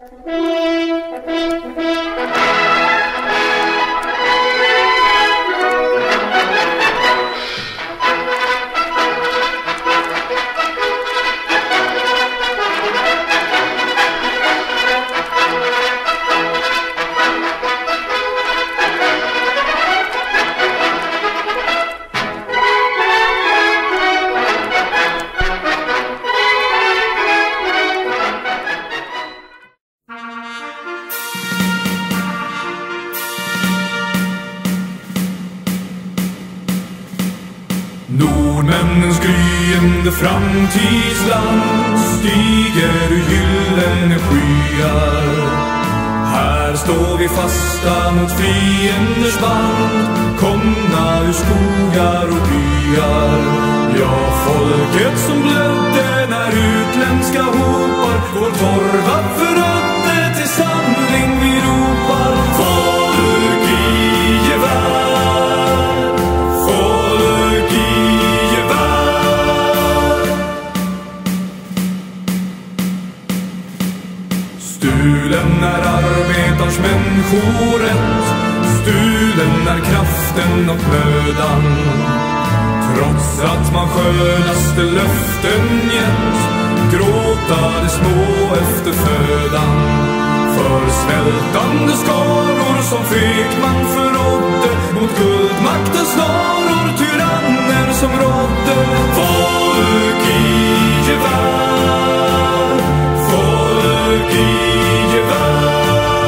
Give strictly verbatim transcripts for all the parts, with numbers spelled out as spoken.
Nordmännens gryende framtidsland stiger ur gyllene skyar. Här står vi fasta mot fienders band, komna ur skogar och byar. Ja, folket som blödde när utländska hopar vår torva förödde, till samling vi ropar. Folk i gevär, folk i gevär. Stulen är arbetarns människorätt, stulen är kraften och mödan. Trots att man skönaste löften gett, gråta de små efter födan. För svältande skaror som fegt man förrådde, mot guldmaktens snaror, tyranner som rådde. Folk i gevär, folk i gevär.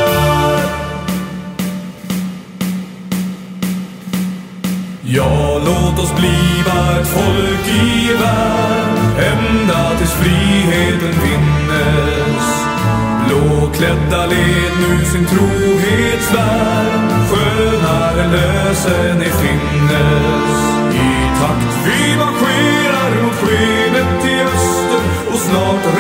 Ja, låt oss bliva ett folk i värld, ända tills friheten vinnes. Blåklädda led nu sin trohetsvärld, skönare lösen i finnes. I takt vi marscherar mot skenet i öster, och snart